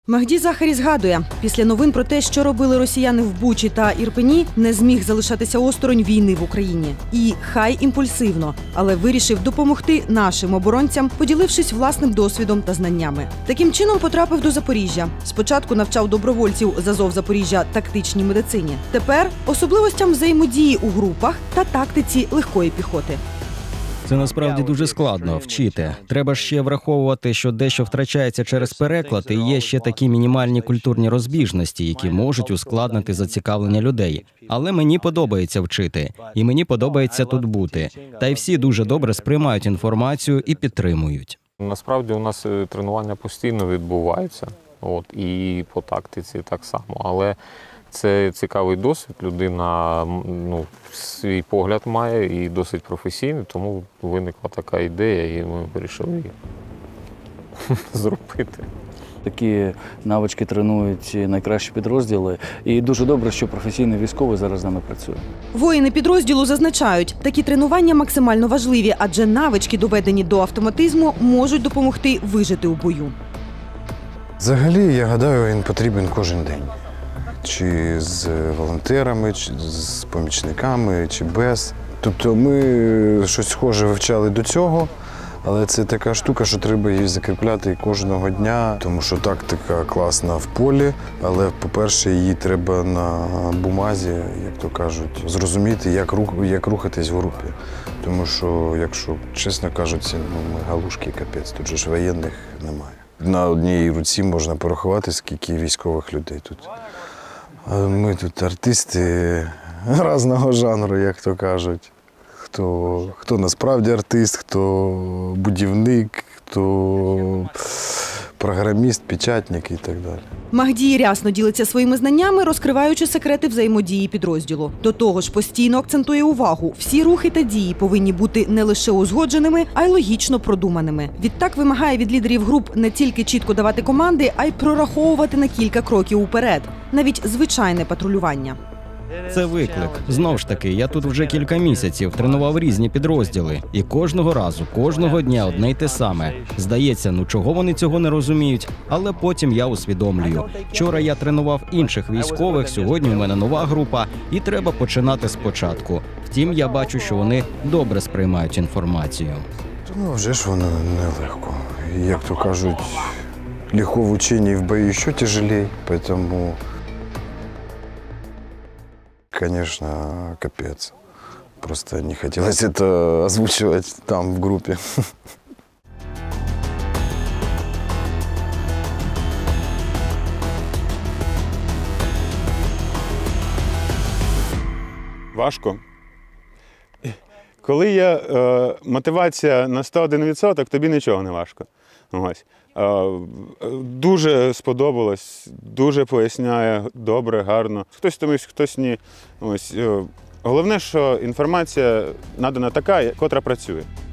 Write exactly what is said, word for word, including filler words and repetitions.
Махді Захарі згадує, після новин про те, що робили росіяни в Бучі та Ірпені, не зміг залишатися осторонь війни в Україні. І хай імпульсивно, але вирішив допомогти нашим оборонцям, поділившись власним досвідом та знаннями. Таким чином потрапив до Запоріжжя. Спочатку навчав добровольців з Азов Запоріжжя тактичній медицині. Тепер особливостям взаємодії у групах та тактиці легкої піхоти. Це насправді дуже складно – вчити. Треба ж ще враховувати, що дещо втрачається через переклад, і є ще такі мінімальні культурні розбіжності, які можуть ускладнити зацікавлення людей. Але мені подобається вчити, і мені подобається тут бути. Та й всі дуже добре сприймають інформацію і підтримують. Насправді у нас тренування постійно відбуваються, от, і по тактиці так само, але це цікавий досвід, людина ну, свій погляд має і досить професійний, тому виникла така ідея і ми вирішили її зробити. Такі навички тренують найкращі підрозділи. І дуже добре, що професійний військовий зараз з нами працює. Воїни підрозділу зазначають, такі тренування максимально важливі, адже навички, доведені до автоматизму, можуть допомогти вижити у бою. Взагалі, я гадаю, він потрібен кожен день. Чи з волонтерами, чи з помічниками, чи без. Тобто ми щось схоже вивчали до цього, але це така штука, що треба її закріпляти кожного дня, тому що тактика класна в полі, але, по-перше, її треба на бумазі, як то кажуть, зрозуміти, як, рух, як рухатись в групі. Тому що, якщо чесно кажучи, ну, ми галушки капець, тут же ж воєнних немає. На одній руці можна порахувати, скільки військових людей тут. Ми тут артисти різного жанру, як то кажуть. Хто, хто насправді артист, хто будівник, хто програміст, печатник і так далі. Махді рясно ділиться своїми знаннями, розкриваючи секрети взаємодії підрозділу. До того ж, постійно акцентує увагу. Всі рухи та дії повинні бути не лише узгодженими, а й логічно продуманими. Відтак вимагає від лідерів груп не тільки чітко давати команди, а й прораховувати на кілька кроків уперед. Навіть звичайне патрулювання. Це виклик. Знов ж таки, я тут вже кілька місяців тренував різні підрозділи. І кожного разу, кожного дня одне й те саме. Здається, ну чого вони цього не розуміють? Але потім я усвідомлюю. Вчора я тренував інших військових, сьогодні у мене нова група, і треба починати спочатку. Втім, я бачу, що вони добре сприймають інформацію. Ну, вже ж воно нелегко. Як то кажуть, легко в ученні в бою ще тяжелее, тому... Конечно, капец. Просто не хотелось это озвучивать там, в группе. Важко. Коли є е, мотивація на сто один відсоток, тобі нічого не важко. Ось. Е, дуже сподобалось, дуже поясняє добре, гарно. Хтось втомився, хтось ні. Ось. Е, головне, що інформація надана така, котра працює.